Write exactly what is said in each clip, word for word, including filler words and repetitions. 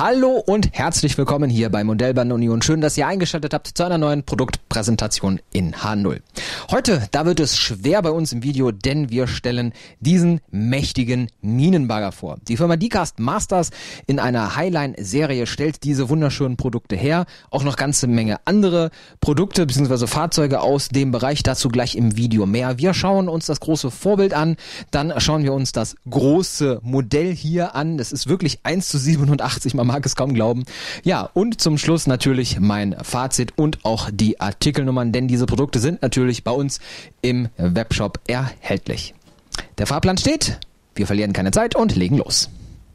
Hallo und herzlich willkommen hier bei Modellbahn Union. Schön, dass ihr eingeschaltet habt zu einer neuen Produktpräsentation in H null. Heute, da wird es schwer bei uns im Video, denn wir stellen diesen mächtigen Minenbagger vor. Die Firma Diecast Masters in einer Highline-Serie stellt diese wunderschönen Produkte her. Auch noch ganze Menge andere Produkte bzw. Fahrzeuge aus dem Bereich, dazu gleich im Video mehr. Wir schauen uns das große Vorbild an, dann schauen wir uns das große Modell hier an. Das ist wirklich eins zu siebenundachtzig, man mag es kaum glauben. Ja, und zum Schluss natürlich mein Fazit und auch die Artikelnummern, denn diese Produkte sind natürlich bei uns im Webshop erhältlich. Der Fahrplan steht, wir verlieren keine Zeit und legen los.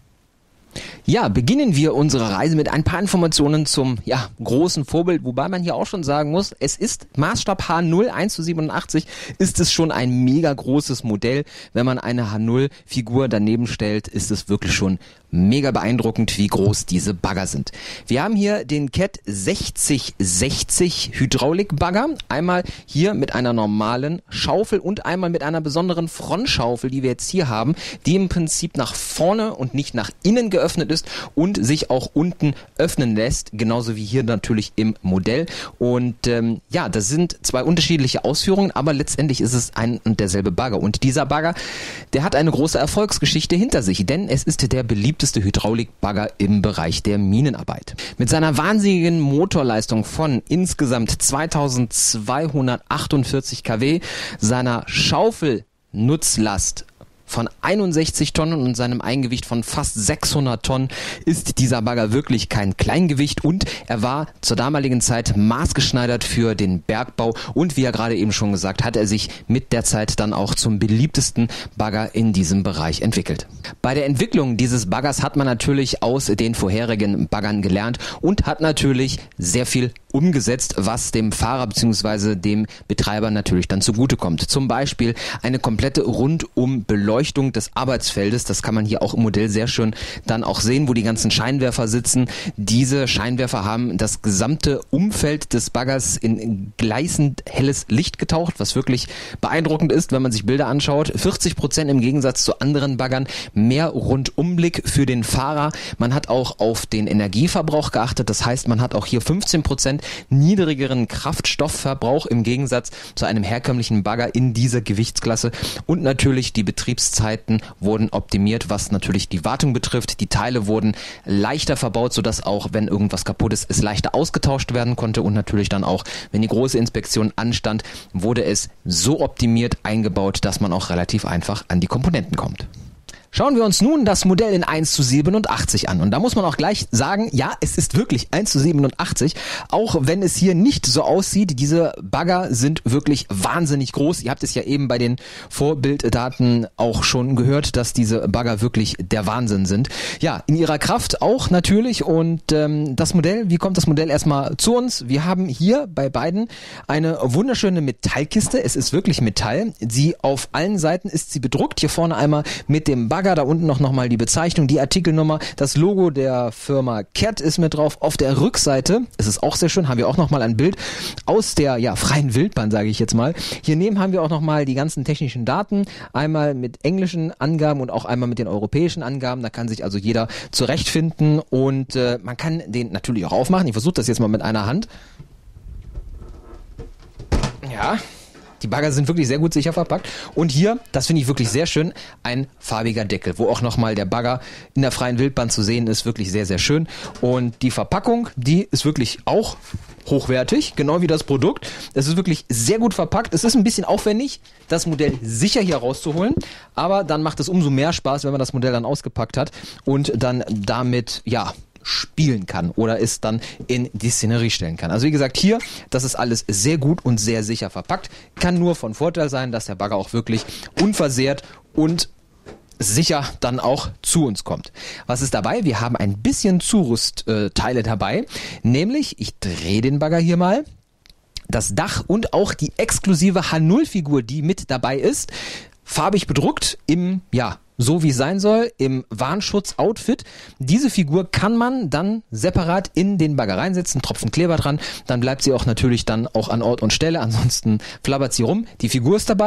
Ja, beginnen wir unsere Reise mit ein paar Informationen zum ja, großen Vorbild, wobei man hier auch schon sagen muss, es ist Maßstab H null, eins zu siebenundachtzig, ist es schon ein mega großes Modell. Wenn man eine H null Figur daneben stellt, ist es wirklich schon mega beeindruckend, wie groß diese Bagger sind. Wir haben hier den Cat sechzig sechzig Hydraulikbagger, einmal hier mit einer normalen Schaufel und einmal mit einer besonderen Frontschaufel, die wir jetzt hier haben, die im Prinzip nach vorne und nicht nach innen geöffnet ist und sich auch unten öffnen lässt, genauso wie hier natürlich im Modell. Und ähm, ja, das sind zwei unterschiedliche Ausführungen, aber letztendlich ist es ein und derselbe Bagger. Und dieser Bagger, der hat eine große Erfolgsgeschichte hinter sich, denn es ist der beliebteste Hydraulikbagger im Bereich der Minenarbeit. Mit seiner wahnsinnigen Motorleistung von insgesamt zweitausendzweihundertachtundvierzig Kilowatt, seiner Schaufelnutzlast von einundsechzig Tonnen und seinem Eigengewicht von fast sechshundert Tonnen ist dieser Bagger wirklich kein Kleingewicht und er war zur damaligen Zeit maßgeschneidert für den Bergbau und wie er gerade eben schon gesagt hat, er sich mit der Zeit dann auch zum beliebtesten Bagger in diesem Bereich entwickelt. Bei der Entwicklung dieses Baggers hat man natürlich aus den vorherigen Baggern gelernt und hat natürlich sehr viel umgesetzt, was dem Fahrer bzw. dem Betreiber natürlich dann zugutekommt. Zum Beispiel eine komplette Rundum-Beleuchtung des Arbeitsfeldes. Das kann man hier auch im Modell sehr schön dann auch sehen, wo die ganzen Scheinwerfer sitzen. Diese Scheinwerfer haben das gesamte Umfeld des Baggers in gleißend helles Licht getaucht, was wirklich beeindruckend ist, wenn man sich Bilder anschaut. vierzig Prozent im Gegensatz zu anderen Baggern, mehr Rundumblick für den Fahrer. Man hat auch auf den Energieverbrauch geachtet. Das heißt, man hat auch hier fünfzehn Prozent niedrigeren Kraftstoffverbrauch im Gegensatz zu einem herkömmlichen Bagger in dieser Gewichtsklasse und natürlich die Betriebszeiten wurden optimiert, was natürlich die Wartung betrifft. Die Teile wurden leichter verbaut, sodass auch, wenn irgendwas kaputt ist, es leichter ausgetauscht werden konnte und natürlich dann auch, wenn die große Inspektion anstand, wurde es so optimiert eingebaut, dass man auch relativ einfach an die Komponenten kommt. Schauen wir uns nun das Modell in eins zu siebenundachtzig an. Und da muss man auch gleich sagen, ja, es ist wirklich eins zu siebenundachtzig, auch wenn es hier nicht so aussieht. Diese Bagger sind wirklich wahnsinnig groß. Ihr habt es ja eben bei den Vorbilddaten auch schon gehört, dass diese Bagger wirklich der Wahnsinn sind. Ja, in ihrer Kraft auch natürlich. Und ähm, das Modell, wie kommt das Modell erstmal zu uns? Wir haben hier bei beiden eine wunderschöne Metallkiste. Es ist wirklich Metall. Sie auf allen Seiten ist sie bedruckt. Hier vorne einmal mit dem Bagger. Da unten noch, noch mal die Bezeichnung, die Artikelnummer, das Logo der Firma Cat ist mit drauf. Auf der Rückseite, es ist auch sehr schön, haben wir auch noch mal ein Bild aus der ja, freien Wildbahn, sage ich jetzt mal. Hier neben haben wir auch noch mal die ganzen technischen Daten, einmal mit englischen Angaben und auch einmal mit den europäischen Angaben. Da kann sich also jeder zurechtfinden und äh, man kann den natürlich auch aufmachen. Ich versuche das jetzt mal mit einer Hand. Ja. Die Bagger sind wirklich sehr gut sicher verpackt. Und hier, das finde ich wirklich sehr schön, ein farbiger Deckel, wo auch nochmal der Bagger in der freien Wildbahn zu sehen ist. Wirklich sehr, sehr schön. Und die Verpackung, die ist wirklich auch hochwertig, genau wie das Produkt. Es ist wirklich sehr gut verpackt. Es ist ein bisschen aufwendig, das Modell sicher hier rauszuholen. Aber dann macht es umso mehr Spaß, wenn man das Modell dann ausgepackt hat und dann damit, ja, spielen kann oder es dann in die Szenerie stellen kann. Also wie gesagt, hier, das ist alles sehr gut und sehr sicher verpackt. Kann nur von Vorteil sein, dass der Bagger auch wirklich unversehrt und sicher dann auch zu uns kommt. Was ist dabei? Wir haben ein bisschen Zurüstteile dabei, nämlich, ich drehe den Bagger hier mal, das Dach und auch die exklusive H null Figur, die mit dabei ist, farbig bedruckt im, ja, so wie es sein soll, im Warnschutz-Outfit. Diese Figur kann man dann separat in den Bagger reinsetzen, Tropfen Kleber dran, dann bleibt sie auch natürlich dann auch an Ort und Stelle, ansonsten flabbert sie rum. Die Figur ist dabei,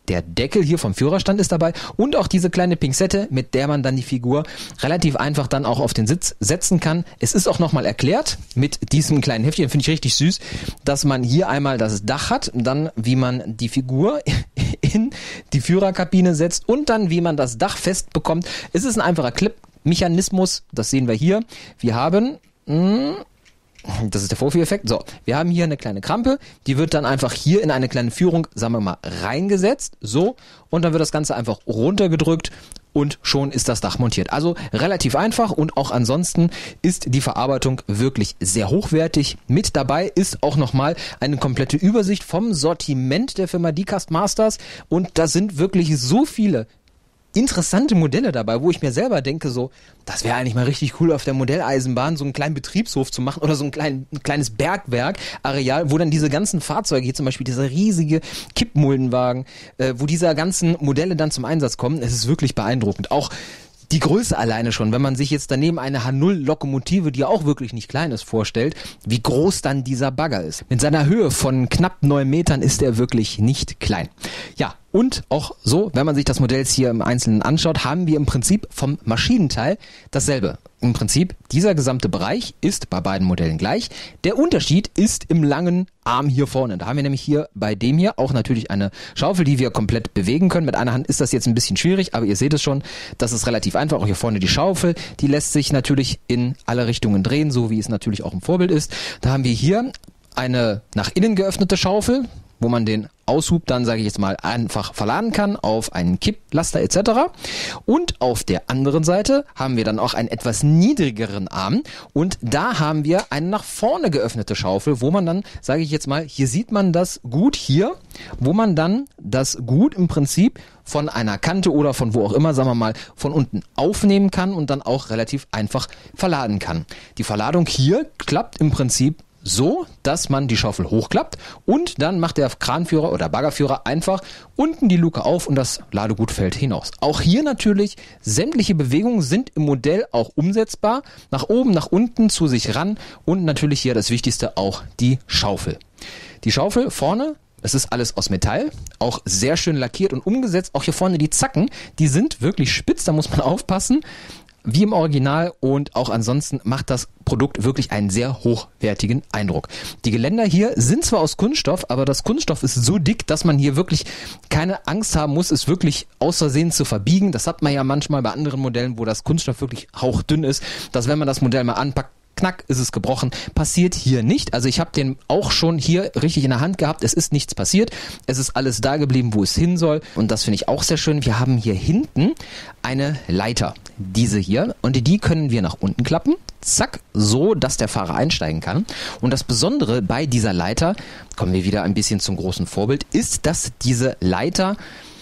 Der Deckel hier vom Führerstand ist dabei und auch diese kleine Pinzette, mit der man dann die Figur relativ einfach dann auch auf den Sitz setzen kann. Es ist auch nochmal erklärt mit diesem kleinen Heftchen, finde ich richtig süß, dass man hier einmal das Dach hat, dann wie man die Figur in die Führerkabine setzt und dann wie man das Dach fest bekommt. Es ist ein einfacher Clip-Mechanismus, das sehen wir hier. Wir haben... Mh, Das ist der Vorführeffekt. So, wir haben hier eine kleine Krampe, die wird dann einfach hier in eine kleine Führung, sagen wir mal, reingesetzt, so, und dann wird das Ganze einfach runtergedrückt und schon ist das Dach montiert. Also relativ einfach und auch ansonsten ist die Verarbeitung wirklich sehr hochwertig. Mit dabei ist auch nochmal eine komplette Übersicht vom Sortiment der Firma Diecast Masters und da sind wirklich so viele interessante Modelle dabei, wo ich mir selber denke, so, das wäre eigentlich mal richtig cool auf der Modelleisenbahn, so einen kleinen Betriebshof zu machen oder so ein, klein, ein kleines Bergwerk-Areal, wo dann diese ganzen Fahrzeuge, hier zum Beispiel dieser riesige Kippmuldenwagen, äh, wo diese ganzen Modelle dann zum Einsatz kommen. Es ist wirklich beeindruckend. Auch die Größe alleine schon, wenn man sich jetzt daneben eine H null Lokomotive, die auch wirklich nicht klein ist, vorstellt, wie groß dann dieser Bagger ist. Mit seiner Höhe von knapp neun Metern ist er wirklich nicht klein. Ja, und auch so, wenn man sich das Modell jetzt hier im Einzelnen anschaut, haben wir im Prinzip vom Maschinenteil dasselbe. Im Prinzip, dieser gesamte Bereich ist bei beiden Modellen gleich. Der Unterschied ist im langen Arm hier vorne. Da haben wir nämlich hier bei dem hier auch natürlich eine Schaufel, die wir komplett bewegen können. Mit einer Hand ist das jetzt ein bisschen schwierig, aber ihr seht es schon, das ist relativ einfach. Auch hier vorne die Schaufel, die lässt sich natürlich in alle Richtungen drehen, so wie es natürlich auch im Vorbild ist. Da haben wir hier eine nach innen geöffnete Schaufel, wo man den Aushub dann, sage ich jetzt mal, einfach verladen kann auf einen Kipplaster et cetera. Und auf der anderen Seite haben wir dann auch einen etwas niedrigeren Arm und da haben wir eine nach vorne geöffnete Schaufel, wo man dann, sage ich jetzt mal, hier sieht man das gut hier, wo man dann das Gut im Prinzip von einer Kante oder von wo auch immer, sagen wir mal, von unten aufnehmen kann und dann auch relativ einfach verladen kann. Die Verladung hier klappt im Prinzip so, dass man die Schaufel hochklappt und dann macht der Kranführer oder Baggerführer einfach unten die Luke auf und das Ladegut fällt hinaus. Auch hier natürlich, sämtliche Bewegungen sind im Modell auch umsetzbar. Nach oben, nach unten, zu sich ran und natürlich hier das Wichtigste auch die Schaufel. Die Schaufel vorne, es ist alles aus Metall, auch sehr schön lackiert und umgesetzt. Auch hier vorne die Zacken, die sind wirklich spitz, da muss man aufpassen. Wie im Original und auch ansonsten macht das Produkt wirklich einen sehr hochwertigen Eindruck. Die Geländer hier sind zwar aus Kunststoff, aber das Kunststoff ist so dick, dass man hier wirklich keine Angst haben muss, es wirklich aus Versehen zu verbiegen. Das hat man ja manchmal bei anderen Modellen, wo das Kunststoff wirklich hauchdünn ist, dass wenn man das Modell mal anpackt, knack, ist es gebrochen. Passiert hier nicht. Also ich habe den auch schon hier richtig in der Hand gehabt. Es ist nichts passiert. Es ist alles da geblieben, wo es hin soll. Und das finde ich auch sehr schön. Wir haben hier hinten eine Leiter. Diese hier. Und die können wir nach unten klappen. Zack, so, dass der Fahrer einsteigen kann. Und das Besondere bei dieser Leiter, kommen wir wieder ein bisschen zum großen Vorbild, ist, dass diese Leiter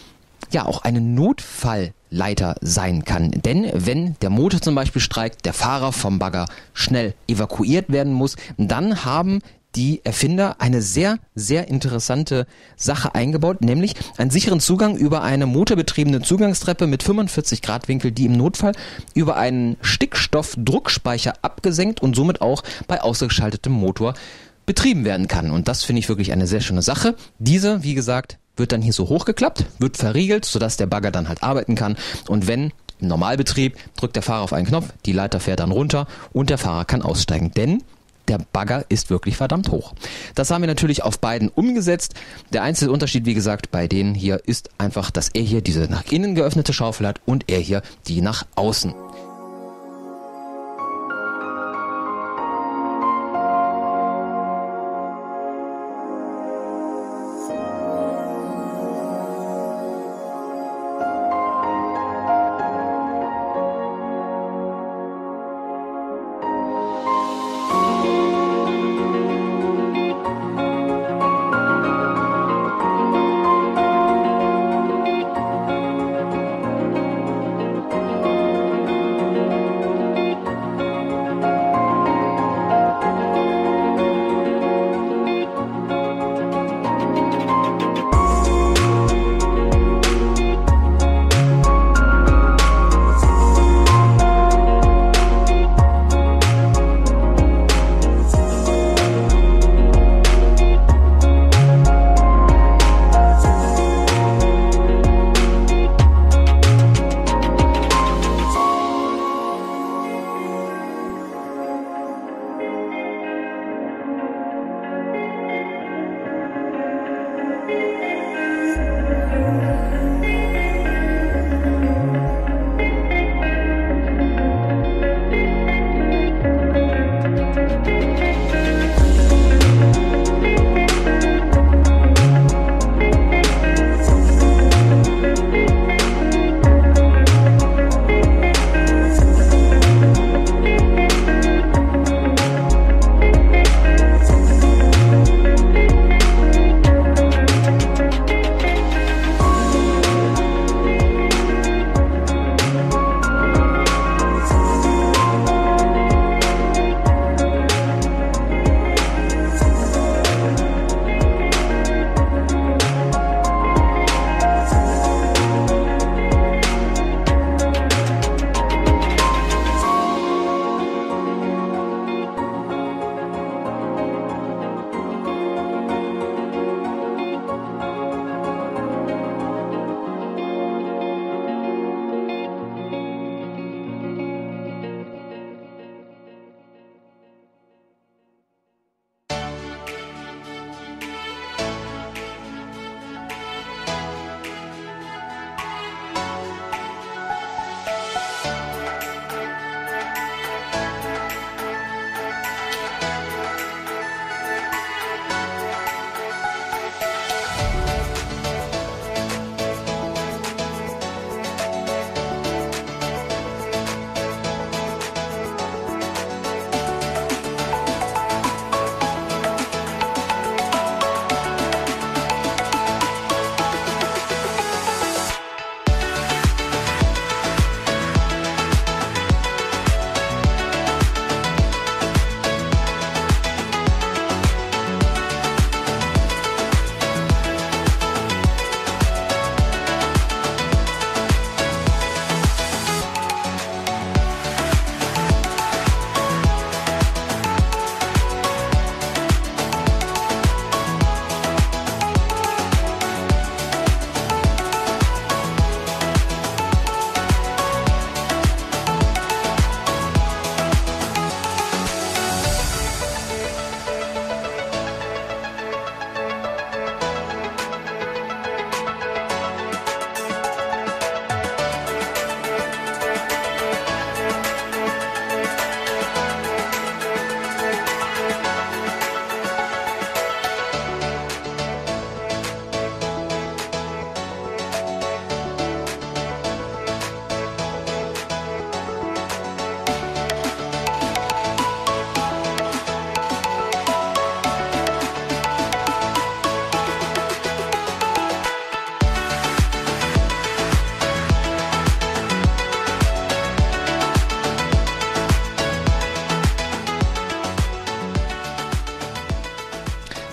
ja auch eine Notfallleiter sein kann. Denn wenn der Motor zum Beispiel streikt, der Fahrer vom Bagger schnell evakuiert werden muss, dann haben die Erfinder eine sehr, sehr interessante Sache eingebaut, nämlich einen sicheren Zugang über eine motorbetriebene Zugangstreppe mit fünfundvierzig Grad Winkel, die im Notfall über einen Stickstoffdruckspeicher abgesenkt und somit auch bei ausgeschaltetem Motor betrieben werden kann. Und das finde ich wirklich eine sehr schöne Sache. Diese, wie gesagt, wird dann hier so hochgeklappt, wird verriegelt, sodass der Bagger dann halt arbeiten kann. Und wenn im Normalbetrieb drückt der Fahrer auf einen Knopf, die Leiter fährt dann runter und der Fahrer kann aussteigen. Denn der Bagger ist wirklich verdammt hoch. Das haben wir natürlich auf beiden umgesetzt. Der einzige Unterschied, wie gesagt, bei denen hier ist einfach, dass er hier diese nach innen geöffnete Schaufel hat und er hier die nach außen.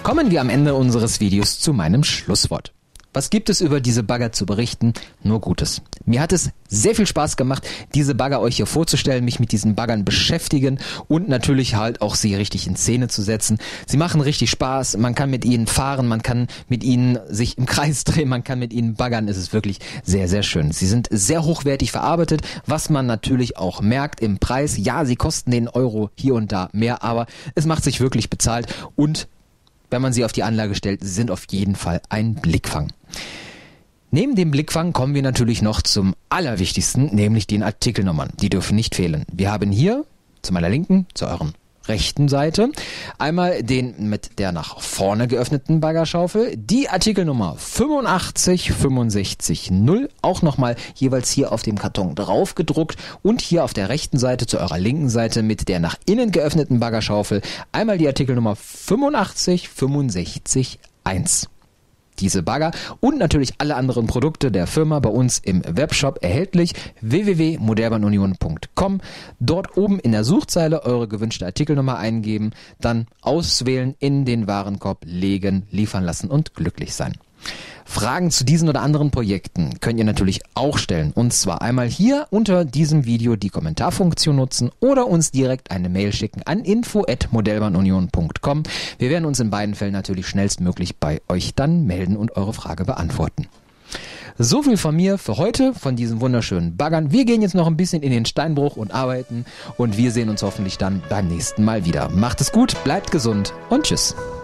Kommen wir am Ende unseres Videos zu meinem Schlusswort. Was gibt es über diese Bagger zu berichten? Nur Gutes. Mir hat es sehr viel Spaß gemacht, diese Bagger euch hier vorzustellen, mich mit diesen Baggern beschäftigen und natürlich halt auch sie richtig in Szene zu setzen. Sie machen richtig Spaß, man kann mit ihnen fahren, man kann mit ihnen sich im Kreis drehen, man kann mit ihnen baggern. Es ist wirklich sehr, sehr schön. Sie sind sehr hochwertig verarbeitet, was man natürlich auch merkt im Preis. Ja, sie kosten den Euro hier und da mehr, aber es macht sich wirklich bezahlt und wenn man sie auf die Anlage stellt, sie sind auf jeden Fall ein Blickfang. Neben dem Blickfang kommen wir natürlich noch zum Allerwichtigsten, nämlich den Artikelnummern. Die dürfen nicht fehlen. Wir haben hier zu meiner linken, zu euren rechten Seite einmal den mit der nach vorne geöffneten Baggerschaufel, die Artikelnummer fünfundachtzig fünfundsechzig null, auch nochmal jeweils hier auf dem Karton drauf gedruckt und hier auf der rechten Seite zu eurer linken Seite mit der nach innen geöffneten Baggerschaufel einmal die Artikelnummer fünfundachtzig fünfundsechzig eins. Diese Bagger und natürlich alle anderen Produkte der Firma bei uns im Webshop erhältlich w w w punkt modellbahnunion punkt com. Dort oben in der Suchzeile eure gewünschte Artikelnummer eingeben, dann auswählen, in den Warenkorb legen, liefern lassen und glücklich sein. Fragen zu diesen oder anderen Projekten könnt ihr natürlich auch stellen, und zwar einmal hier unter diesem Video die Kommentarfunktion nutzen oder uns direkt eine Mail schicken an info at modellbahnunion punkt com. Wir werden uns in beiden Fällen natürlich schnellstmöglich bei euch dann melden und eure Frage beantworten. So viel von mir für heute, von diesen wunderschönen Baggern. Wir gehen jetzt noch ein bisschen in den Steinbruch und arbeiten und wir sehen uns hoffentlich dann beim nächsten Mal wieder. Macht es gut, bleibt gesund und tschüss.